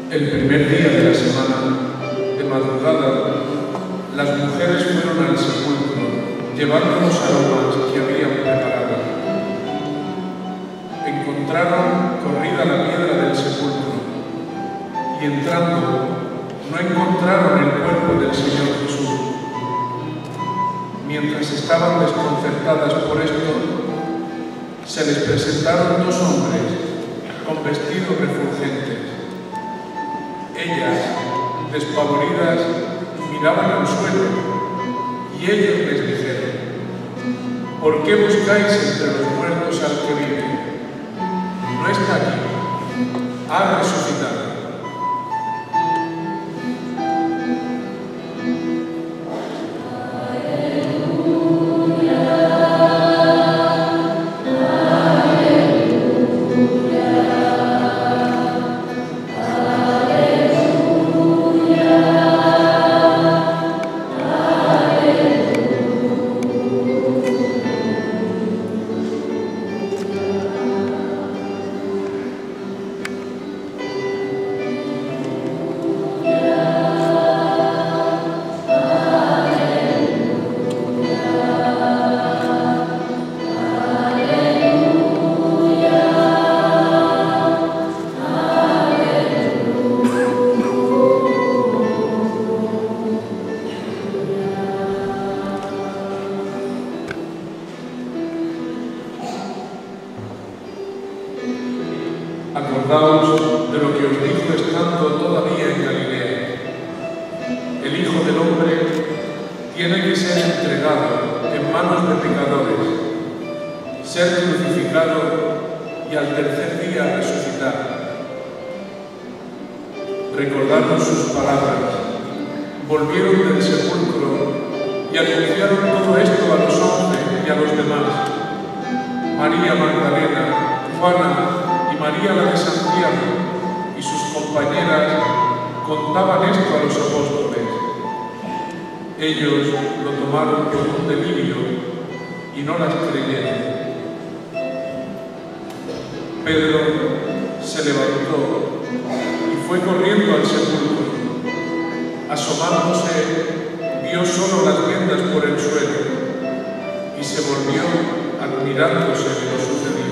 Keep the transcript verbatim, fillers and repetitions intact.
El primer día de la semana, de madrugada, las mujeres fueron al sepulcro, llevando los aromas que habían preparado. Encontraron corrida la piedra del sepulcro, y entrando, no encontraron el cuerpo del Señor Jesús. Mientras estaban desconcertadas por esto, se les presentaron dos hombres con vestidos refulgentes. Ellas, despavoridas, miraban al suelo, y ellos les dijeron: ¿por qué buscáis entre los muertos al que vive? No está aquí, ha resucitado. Acordaos de lo que os dijo estando todavía en Galilea: el Hijo del Hombre tiene que ser entregado en manos de pecadores, ser crucificado y al tercer día resucitar. Recordaron sus palabras, volvieron del sepulcro y anunciaron todo esto a los once y a los demás. María Magdalena, Juana y María la de Santiago y sus compañeras contaban esto a los apóstoles. Ellos lo tomaron por un delirio y no las creyeron. Pedro se levantó y fue corriendo al sepulcro. Asomándose, vio solo las vendas por el suelo y se volvió admirándose de lo sucedido.